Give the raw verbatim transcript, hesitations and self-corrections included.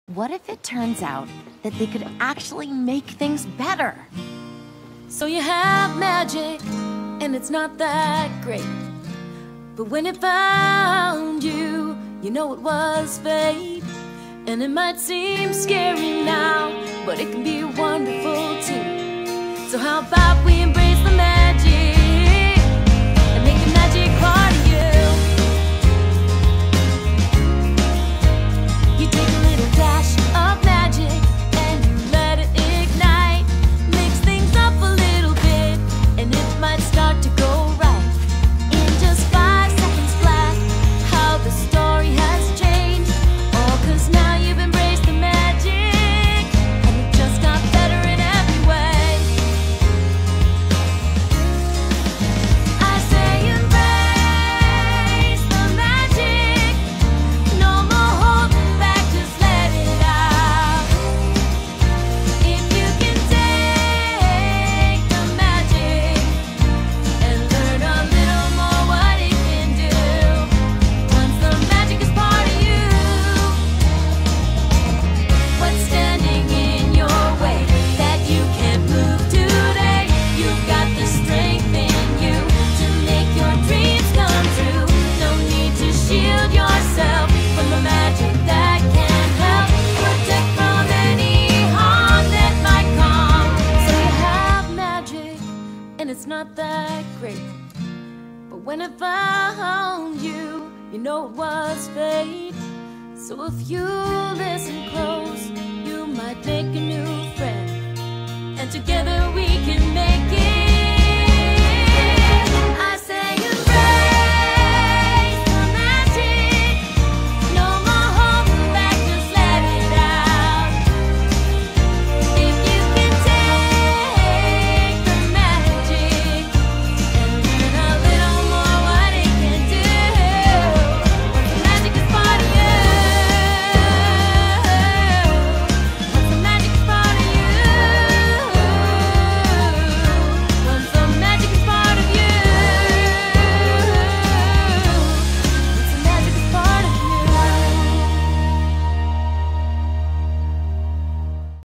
What if it turns out that they could actually make things better? So you have magic, and it's not that great. But when it found you, you know it was fate. And it might seem scary now, but it can be wonderful too. So how about we embrace the magic and make the magic part of you. You take a little dash of magic and you let it ignite. Mix things up a little bit and it might start to go right. In just five seconds flat, how the story has changed. All cause now you've embraced the magic and it just got better in every way. I say embrace the magic. No more holding back, just let it out. If you can take the magic and learn a little more what it can do, once the magic is part of you, what's standing in your way that you can't move today? You've got the strength in you to make your dreams come true. No need to shield yourself from the magic that can help protect from any harm that might come. So you have magic, and it's not that great. But when it found you, you know it was fate. So if you listen